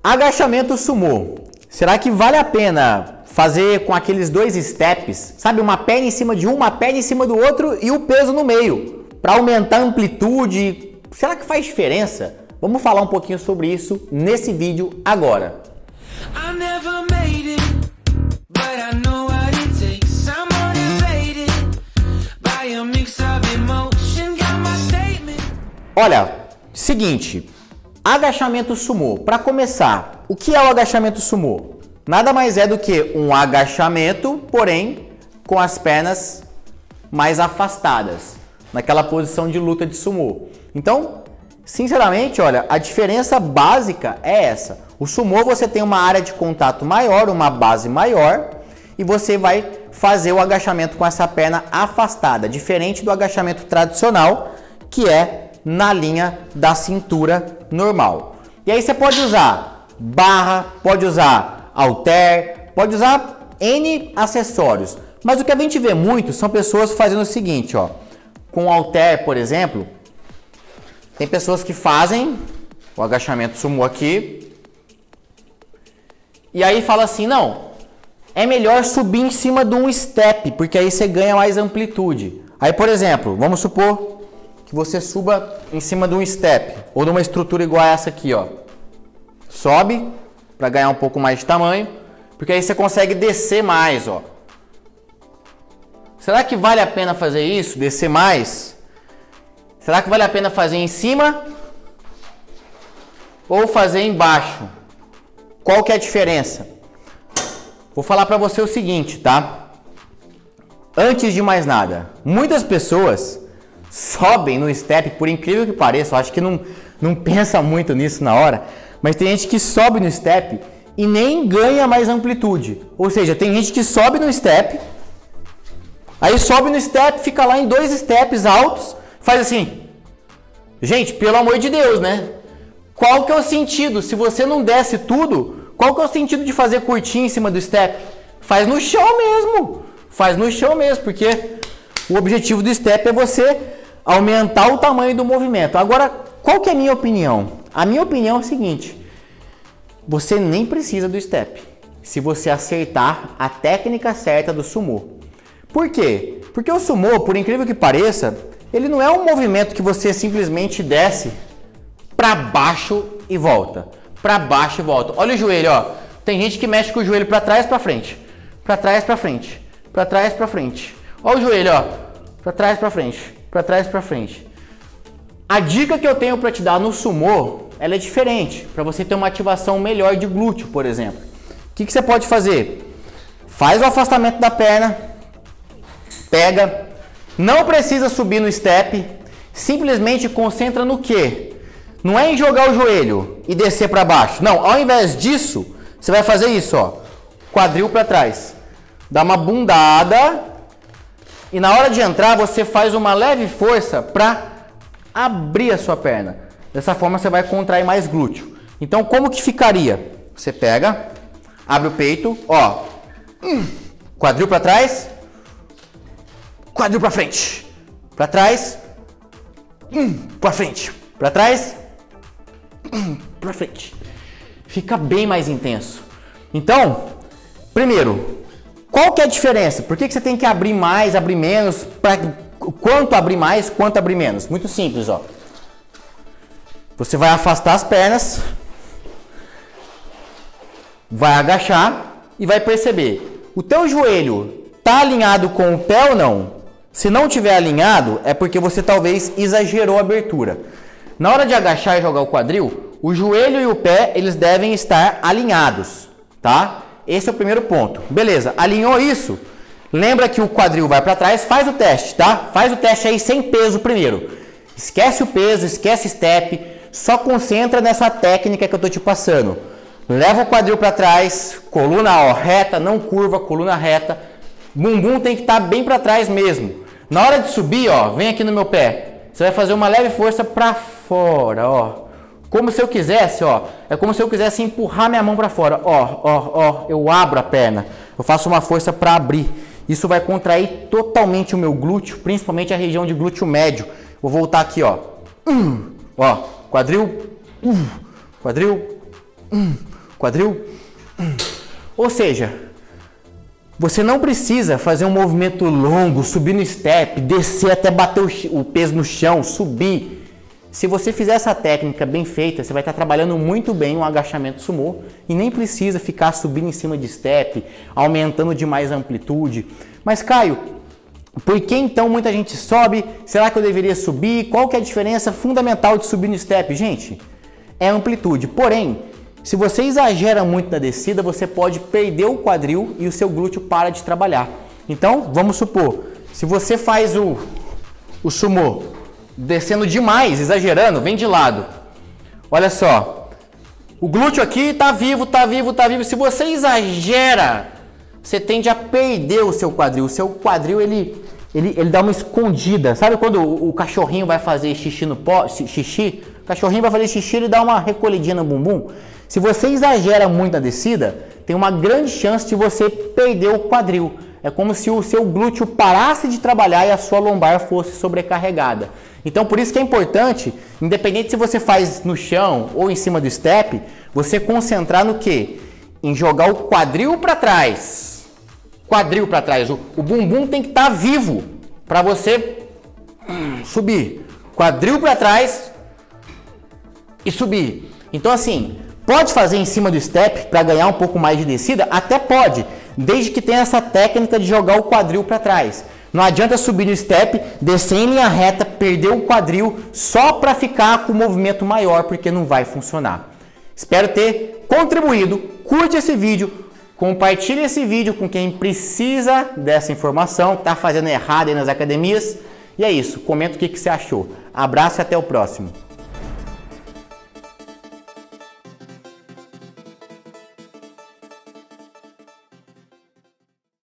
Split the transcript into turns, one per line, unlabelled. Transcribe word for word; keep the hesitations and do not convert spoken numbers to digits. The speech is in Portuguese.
Agachamento sumô. Será que vale a pena fazer com aqueles dois steps? Sabe, uma perna em cima de um, uma perna em cima do outro e o peso no meio, para aumentar a amplitude. Será que faz diferença? Vamos falar um pouquinho sobre isso nesse vídeo agora. Olha, seguinte, agachamento sumô. Para começar, o que é o agachamento sumô? Nada mais é do que um agachamento, porém com as pernas mais afastadas, naquela posição de luta de sumô. Então, sinceramente, olha, a diferença básica é essa. O sumô você tem uma área de contato maior, uma base maior, e você vai fazer o agachamento com essa perna afastada, diferente do agachamento tradicional, que é na linha da cintura normal. E aí você pode usar barra, pode usar halter, pode usar N acessórios. Mas o que a gente vê muito são pessoas fazendo o seguinte, ó. Com halter, por exemplo, tem pessoas que fazem o agachamento sumô aqui. E aí fala assim, não, é melhor subir em cima de um step, porque aí você ganha mais amplitude. Aí, por exemplo, vamos supor que você suba em cima de um step ou de uma estrutura igual a essa aqui, ó. Sobe para ganhar um pouco mais de tamanho, porque aí você consegue descer mais, ó. Será que vale a pena fazer isso, descer mais? Será que vale a pena fazer em cima ou fazer embaixo? Qual que é a diferença? Vou falar para você o seguinte, tá? Antes de mais nada, muitas pessoas sobem no step, por incrível que pareça, eu acho que não, não pensa muito nisso na hora, mas tem gente que sobe no step e nem ganha mais amplitude. Ou seja, tem gente que sobe no step, aí sobe no step, fica lá em dois steps altos, faz assim. Gente, pelo amor de Deus, né? Qual que é o sentido? Se você não desce tudo, qual que é o sentido de fazer curtinho em cima do step? Faz no chão mesmo. Faz no chão mesmo, porque o objetivo do step é você aumentar o tamanho do movimento. Agora, qual que é a minha opinião? A minha opinião é o seguinte: você nem precisa do step, se você acertar a técnica certa do sumô. Por quê? Porque o sumô, por incrível que pareça, ele não é um movimento que você simplesmente desce para baixo e volta, para baixo e volta. Olha o joelho, ó. Tem gente que mexe com o joelho para trás, para frente, para trás, para frente, para trás, para frente. Olha o joelho, ó, para trás, para frente, para trás, para frente. A dica que eu tenho para te dar no sumô, ela é diferente, para você ter uma ativação melhor de glúteo, por exemplo. O que, que você pode fazer? Faz o afastamento da perna, pega, não precisa subir no step, simplesmente concentra no quê? Não é em jogar o joelho e descer para baixo. Não, ao invés disso, você vai fazer isso, ó, quadril para trás, dá uma bundada. E na hora de entrar, você faz uma leve força para abrir a sua perna. Dessa forma, você vai contrair mais glúteo. Então, como que ficaria? Você pega, abre o peito, ó. Quadril para trás. Quadril para frente. Para trás. Para frente. Para trás. Para frente. Fica bem mais intenso. Então, primeiro, qual que é a diferença? Por que, que você tem que abrir mais, abrir menos? Pra, quanto abrir mais, quanto abrir menos? Muito simples, ó. Você vai afastar as pernas, vai agachar e vai perceber. O teu joelho tá alinhado com o pé ou não? Se não tiver alinhado, é porque você talvez exagerou a abertura. Na hora de agachar e jogar o quadril, o joelho e o pé, eles devem estar alinhados, tá? Esse é o primeiro ponto. Beleza, alinhou isso? Lembra que o quadril vai para trás, faz o teste, tá? Faz o teste aí sem peso primeiro. Esquece o peso, esquece step, só concentra nessa técnica que eu tô te passando. Leva o quadril para trás, coluna ó, reta, não curva, coluna reta. Bumbum tem que estar tá bem para trás mesmo. Na hora de subir, ó, vem aqui no meu pé. Você vai fazer uma leve força para fora, ó. Como se eu quisesse, ó, é como se eu quisesse empurrar minha mão para fora. Ó, ó, ó, eu abro a perna. Eu faço uma força para abrir. Isso vai contrair totalmente o meu glúteo, principalmente a região de glúteo médio. Vou voltar aqui, ó. Hum, ó, quadril, hum, quadril, hum, quadril. Ou seja, você não precisa fazer um movimento longo, subir no step, descer até bater o, o peso no chão, subir. Se você fizer essa técnica bem feita, você vai estar trabalhando muito bem um agachamento sumô e nem precisa ficar subindo em cima de step, aumentando demais a amplitude. Mas Caio, por que então muita gente sobe? Será que eu deveria subir? Qual que é a diferença fundamental de subir no step? Gente, é a amplitude. Porém, se você exagera muito na descida, você pode perder o quadril e o seu glúteo para de trabalhar. Então, vamos supor, se você faz o, o sumô descendo demais, exagerando, vem de lado. Olha só, o glúteo aqui tá vivo, tá vivo, tá vivo. Se você exagera, você tende a perder o seu quadril. O seu quadril, ele, ele, ele dá uma escondida. Sabe quando o, o cachorrinho vai fazer xixi no pó, xixi? O cachorrinho vai fazer xixi, ele dá uma recolhidinha no bumbum. Se você exagera muito na descida, tem uma grande chance de você perder o quadril. É como se o seu glúteo parasse de trabalhar e a sua lombar fosse sobrecarregada. Então, por isso que é importante, independente se você faz no chão ou em cima do step, você concentrar no quê? Em jogar o quadril para trás. Quadril para trás. O, o bumbum tem que estar tá vivo para você hum, subir. Quadril para trás e subir. Então, assim, pode fazer em cima do step para ganhar um pouco mais de descida? Até pode, desde que tenha essa técnica de jogar o quadril para trás. Não adianta subir no step, descer em linha reta, perder o quadril só para ficar com o movimento maior, porque não vai funcionar. Espero ter contribuído. Curte esse vídeo, compartilhe esse vídeo com quem precisa dessa informação, que está fazendo errado aí nas academias. E é isso, comenta o que, que você achou. Abraço e até o próximo.